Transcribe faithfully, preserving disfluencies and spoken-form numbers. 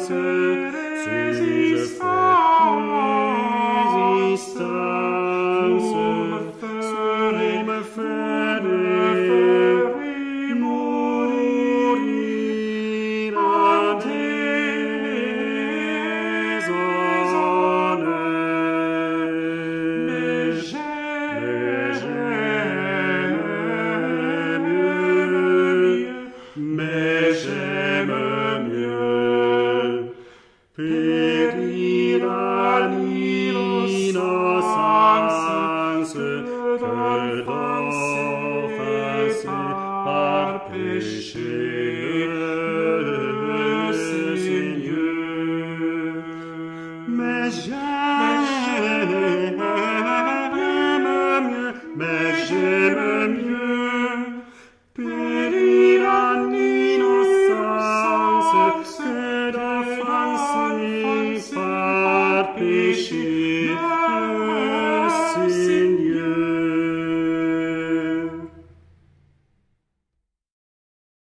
si je fais résistance, vous me ferez mourir à déshonneur. Mais j'aime mieux, mais j'aime mieux périr à l'innocence que d'offenser par péché le Seigneur. Mais j'aime mieux, mais j'aime mieux